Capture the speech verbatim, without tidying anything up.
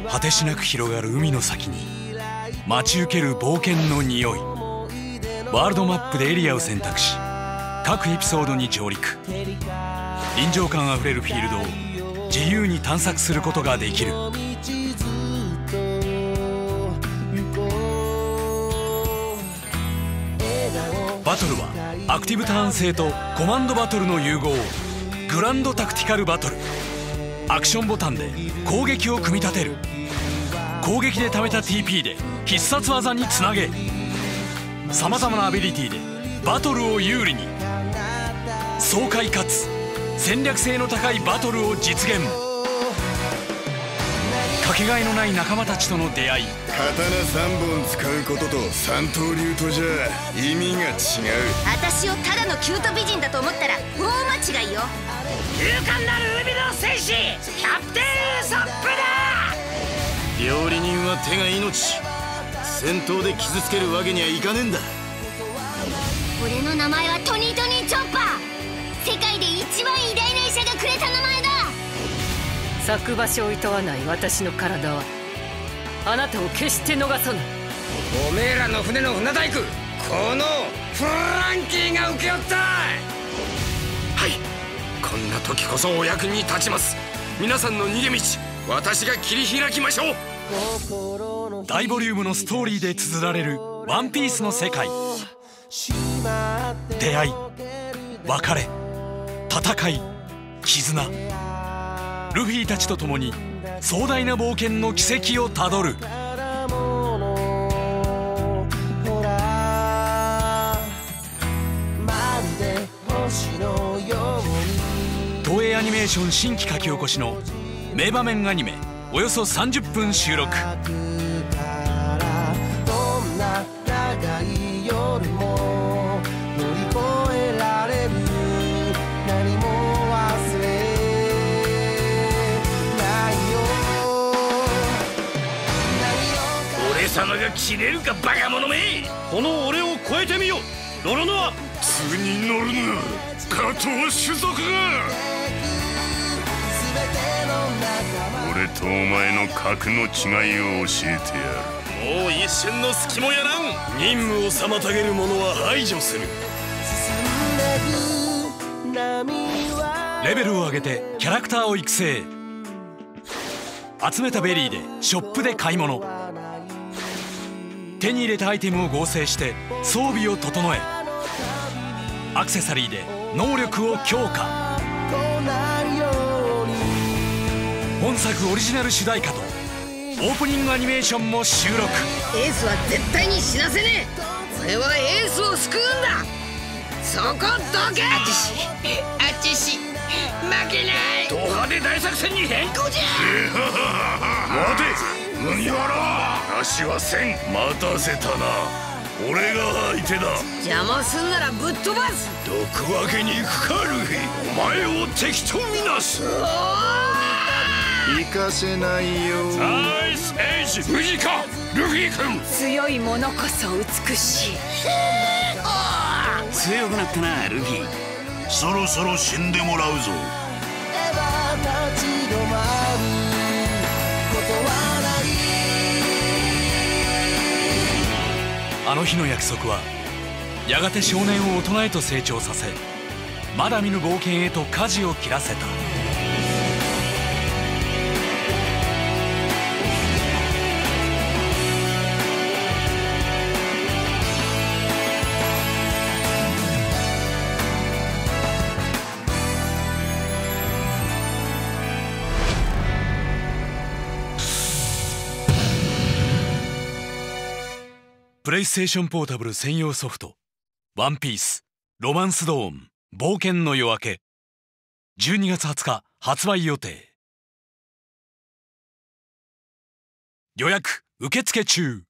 果てしなく広がる海の先に待ち受ける冒険の匂い。ワールドマップでエリアを選択し、各エピソードに上陸。臨場感あふれるフィールドを自由に探索することができる。バトルはアクティブターン制とコマンドバトルの融合。グランドタクティカルバトル。アクションボタンで攻撃を組み立てる。攻撃で貯めた ティーピー で必殺技につなげ、さまざまなアビリティでバトルを有利に。爽快かつ戦略性の高いバトルを実現。かけがえのない仲間たちとの出会い。 刀さんぼん使うことと三刀流とじゃ意味が違う。 私をただのキュート美人だと思ったら大間違いよ。 勇敢なる海の戦士キャプテンウソップだ。 料理人は手が命。戦闘で傷つけるわけにはいかねえんだ。 俺の名前はトニートニーチョッパー。世界で一番偉大な医者がくれた名前だ。 咲く場所をいとわない私の体はあなたを決して逃さない。 おめえらの船の船大工、このフランキーが請け負った。はい、こんな時こそお役に立ちます。皆さんの逃げ道、私が切り開きましょう。 大ボリュームのストーリーで綴られるワンピースの世界。出会い、別れ、戦い、絆。ルフィたちと共に壮大な冒険の軌跡をたどる。東映アニメーション新規書き起こしの名場面アニメ、およそさんじゅっぷん収録。 俺様が切れるかバカ者め。 この俺を超えてみよ。乗るのは図に乗るな加藤種族が。俺とお前の格の違いを教えてやる。 もう一瞬の隙もやらん。任務を妨げる者は排除する。 レベルを上げてキャラクターを育成。集めたベリーでショップで買い物。手に入れたアイテムを合成して装備を整え、アクセサリーで能力を強化。本作オリジナル主題歌とオープニングアニメーションも収録。 エースは絶対に死なせねえ。俺はエースを救うんだ。そこどけ。あちしあちし負けない。ド派手大作戦に変更じゃ。 待て麦わら、足はせん。待たせたな。俺が相手だ。 邪魔すんならぶっ飛ばす。 どくわけに行くかルフィ。お前を敵とみなす。行かせないよ。 ナイスエイジ。無事かルフィ君。 強い者こそ美しい。 強くなったなルフィ。 そろそろ死んでもらうぞ。 あの日の約束はやがて少年を大人へと成長させ、まだ見ぬ冒険へと舵を切らせた。プレイステーションポータブル専用ソフト「ワンピースロマンスドーン冒険の夜明け」じゅうにがつはつか発売予定。予約受付中。